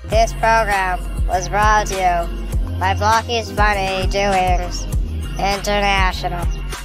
This program was brought to you by Blocky's Funny Doings International.